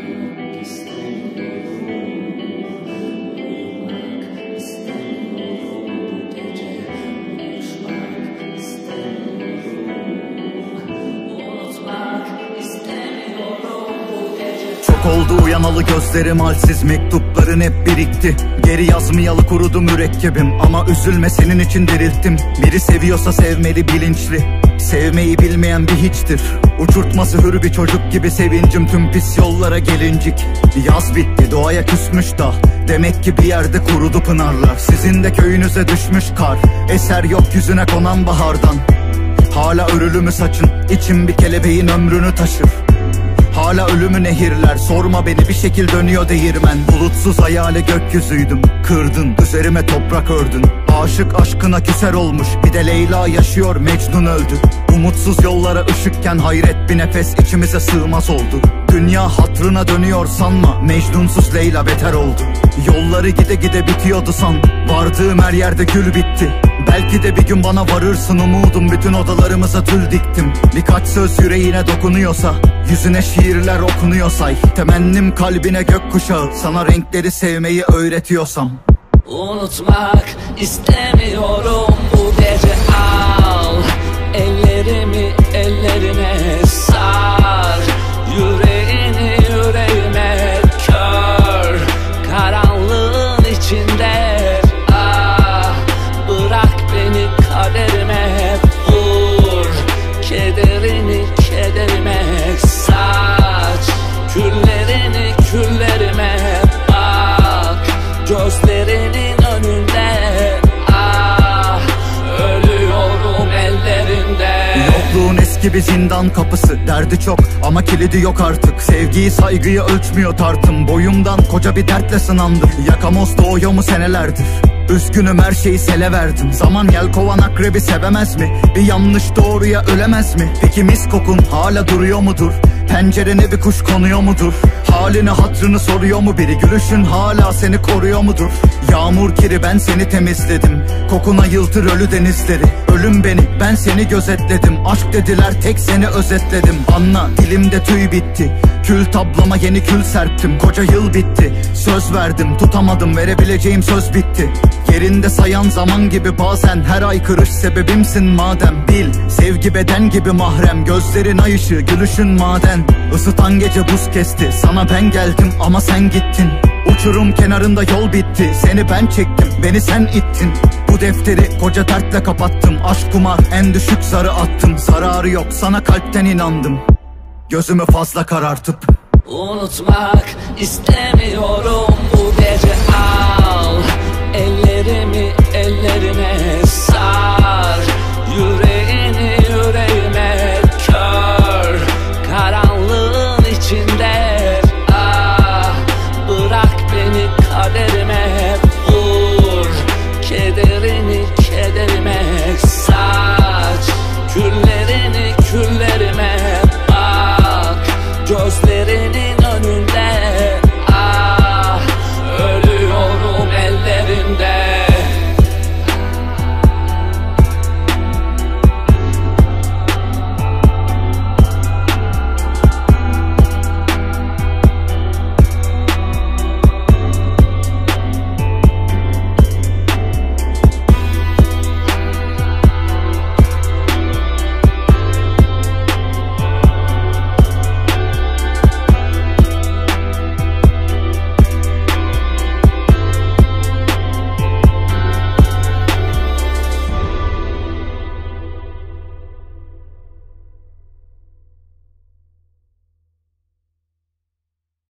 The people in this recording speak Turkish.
Çok oldu uyanalı gözlerim halsiz, mektupların hep birikti. Geri yazmayalı kurudu mürekkebim, ama üzülme senin için dirilttim. Biri seviyorsa sevmeli bilinçli, sevmeyi bilmeyen bir hiçtir. Uçurtması hür bir çocuk gibi sevincim tüm pis yollara gelincik. Yaz bitti, doğaya küsmüş dağ, demek ki bir yerde kurudu pınarlar. Sizin de köyünüze düşmüş kar, eser yok yüzüne konan bahardan. Hala örülü mü saçın, içim bir kelebeğin ömrünü taşır. Hala ölümü nehirler, sorma beni, bir şekil dönüyor değirmen. Bulutsuz hayale gökyüzüydüm, kırdın, üzerime toprak ördün. Aşık aşkına küser olmuş, bir de Leyla yaşıyor, Mecnun öldü. Umutsuz yollara ışıkken hayret bir nefes içimize sığmaz oldu. Dünya hatrına dönüyor sanma, Mecnunsuz Leyla beter oldu. Yolları gide gide bitiyordu san, vardığım her yerde gül bitti. Belki de bir gün bana varırsın umudum, bütün odalarımıza tül diktim. Birkaç söz yüreğine dokunuyorsa, yüzüne şiirler okunuyor say. Temennim kalbine gökkuşağı, sana renkleri sevmeyi öğretiyorsam. Unutmak istemiyorum bu gece, al ellerimi ellerine sar. Yüreğini yüreğime kör, karanlığın içinde. Bırak beni kaderime vur, kederini kederime saç. Küllerini küllerime bak, gözlerinin önünde. Ölüyorum ellerinde. Yokluğun eski bir zindan kapısı, derdi çok ama kilidi yok artık. Sevgiyi saygıyı ölçmüyor tartım, boyumdan koca bir dertle sınandım. Yakamoz doğuyor mu senelerdir, üzgünüm her şeyi sele verdim. Zaman yelkovan akrebi sevemez mi? Bir yanlış doğruya ölemez mi? Peki mis kokun hala duruyor mudur? Pencerene bir kuş konuyor mudur? Halini hatrını soruyor mu biri? Gülüşün hala seni koruyor mudur? Yağmur kiri ben seni temizledim, kokuna yıltır ölü denizleri. Ölüm beni, ben seni gözetledim, aşk dediler tek seni özetledim. Anla dilimde tüy bitti, kül tablama yeni kül serptim. Koca yıl bitti, söz verdim tutamadım, verebileceğim söz bitti. Yerinde sayan zaman gibi bazen her ay kırış sebebimsin madem. Bil sevgi beden gibi mahrem, gözlerin ay ışığı gülüşün maden. Isıtan gece buz kesti, sana ben geldim ama sen gittin. Uçurum kenarında yol bitti, seni ben çektim, beni sen ittin. Bu defteri koca dertle kapattım, aşk kumar en düşük zarı attım. Zararı yok sana kalpten inandım, gözümü fazla karartıp. Unutmak istemiyorum bu gece, al ellerimi ellerine sar. Yüreğimi